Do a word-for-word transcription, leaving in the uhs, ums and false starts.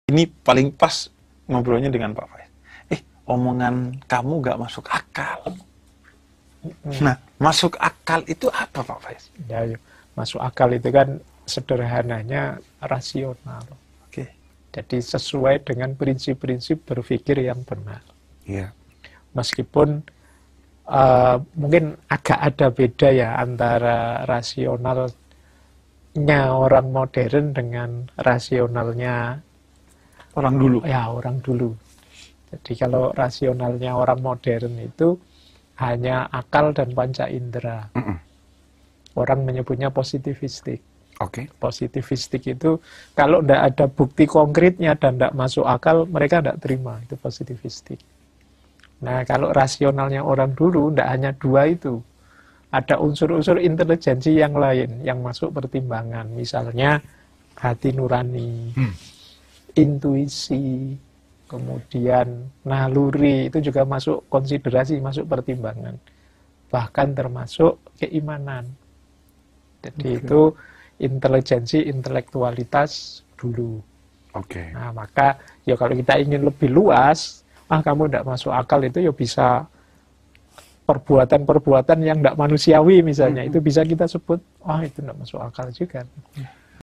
Ini paling pas ngobrolnya dengan Pak Faiz. Eh, omongan kamu gak masuk akal. Nah, masuk akal itu apa Pak Faiz? Ya, ya, masuk akal itu kan sederhananya rasional. Oke. Jadi sesuai dengan prinsip-prinsip berpikir yang benar. Iya. Meskipun uh, mungkin agak ada beda ya antara rasionalnya orang modern dengan rasionalnya Orang dulu. ya orang dulu. Jadi kalau rasionalnya orang modern itu hanya akal dan panca indera. Mm-mm. Orang menyebutnya positivistik. Oke. Positivistik itu kalau tidak ada bukti konkretnya dan tidak masuk akal, mereka tidak terima. Itu positivistik. Nah, kalau rasionalnya orang dulu tidak hanya dua itu. Ada unsur-unsur intelijensi yang lain yang masuk pertimbangan. Misalnya hati nurani, Hmm. intuisi, kemudian naluri, itu juga masuk konsiderasi, masuk pertimbangan. Bahkan termasuk keimanan. Jadi Okay. itu intelijensi, intelektualitas dulu. Oke. Okay. Nah, maka ya kalau kita ingin lebih luas, ah kamu tidak masuk akal itu ya bisa perbuatan-perbuatan yang tidak manusiawi misalnya, mm-hmm. itu bisa kita sebut, ah itu tidak masuk akal juga.